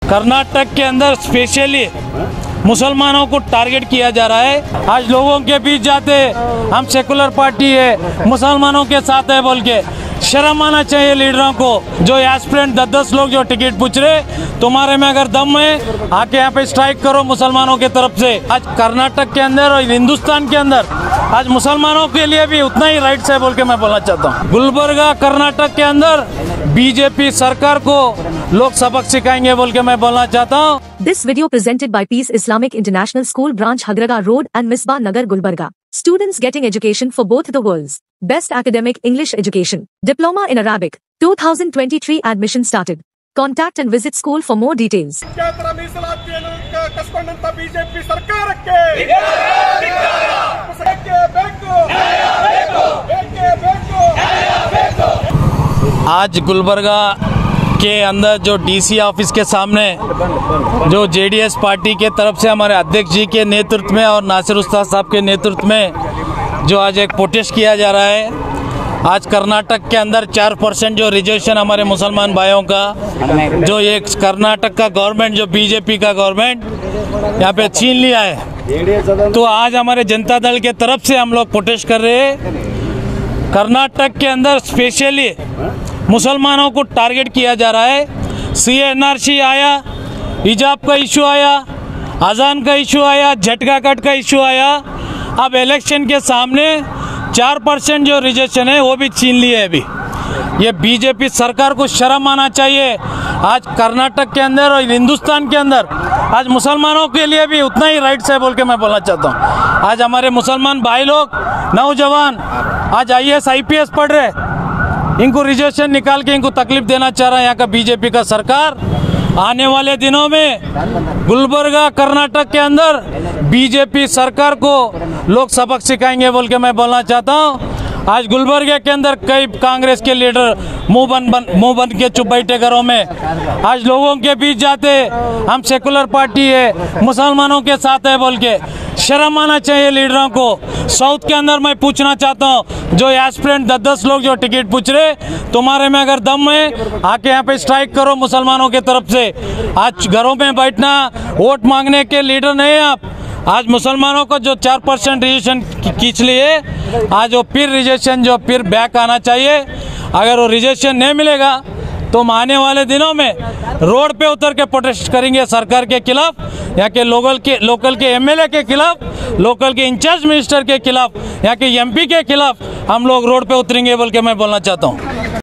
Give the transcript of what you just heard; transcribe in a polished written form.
कर्नाटक के अंदर स्पेशली मुसलमानों को टारगेट किया जा रहा है। आज लोगों के बीच जाते हम सेकुलर पार्टी है, मुसलमानों के साथ है बोल के शर्म आना चाहिए लीडरों को। जो एस्पिरेंट 10-10 लोग जो टिकट पूछ रहे, तुम्हारे में अगर दम है आके यहाँ पे स्ट्राइक करो मुसलमानों की तरफ से। आज कर्नाटक के अंदर और हिंदुस्तान के अंदर आज मुसलमानों के लिए भी उतना ही राइट्स है बोल के मैं बोलना चाहता हूँ। गुलबर्गा कर्नाटक के अंदर बीजेपी सरकार को लोग सबक सिखाएंगे बोल के मैं बोलना चाहता हूँ। This video presented by Peace Islamic International School Branch Hadraga Road and Misbah Nagar Gulbarga. Students getting education for both the worlds. Best academic English education. Diploma in Arabic. 2023 admission started. Contact and visit school for more details. आज गुलबर्गा के अंदर जो DC office के सामने जो JDS party के तरफ से हमारे अध्यक्ष जी के नेतृत्व में और नासिर उस्ताद साहब के नेतृत्व में जो आज एक प्रोटेस्ट किया जा रहा है। आज कर्नाटक के अंदर 4% जो रिजर्वेशन हमारे मुसलमान भाइयों का, जो एक कर्नाटक का गवर्नमेंट जो बीजेपी का गवर्नमेंट यहाँ पे छीन लिया है, तो आज हमारे जनता दल के तरफ से हम लोग प्रोटेस्ट कर रहे हैं। कर्नाटक के अंदर स्पेशली मुसलमानों को टारगेट किया जा रहा है। CNRC आया, हिजाब का इशू आया, अजान का इशू आया, झटका कट का इशू आया। अब इलेक्शन के सामने 4% जो रिजर्वेशन है वो भी छीन लिए अभी। ये बीजेपी सरकार को शर्म आना चाहिए। आज कर्नाटक के अंदर और हिंदुस्तान के अंदर आज मुसलमानों के लिए भी उतना ही राइट्स है बोल के मैं बोलना चाहता हूँ। आज हमारे मुसलमान भाई लोग, नौजवान आज IAS IPS पढ़ रहे, इनको रिजर्वेशन निकाल के इनको तकलीफ देना चाह रहा है यहाँ का बीजेपी का सरकार। आने वाले दिनों में गुलबर्गा कर्नाटक के अंदर बीजेपी सरकार को लोग सबक सिखाएंगे बोल के मैं बोलना चाहता हूँ। आज गुलबर्गा के अंदर कई कांग्रेस के लीडर मुंह बन के चुप बैठे घरों में। आज लोगों के बीच जाते हम सेकुलर पार्टी है, मुसलमानों के साथ है बोल के शर्म आना चाहिए लीडरों को। साउथ के अंदर मैं पूछना चाहता हूँ, जो एस्पिरेंट 10-10 लोग जो टिकट पूछ रहे, तुम्हारे में अगर दम है आके यहाँ पे स्ट्राइक करो मुसलमानों की तरफ से। आज घरों में बैठना वोट मांगने के लीडर नहीं है आप। आज मुसलमानों को जो 4% रिजर्वेशन खींच लिए, आज वो फिर रिजर्वेशन जो फिर बैक आना चाहिए। अगर वो रिजर्वेशन नहीं मिलेगा तो हम आने वाले दिनों में रोड पे उतर के प्रोटेस्ट करेंगे सरकार के खिलाफ, यहाँ के लोकल के MLA के खिलाफ, लोकल के इंचार्ज मिनिस्टर के खिलाफ, यहाँ के MP के खिलाफ हम लोग रोड पे उतरेंगे बोल के मैं बोलना चाहता हूँ।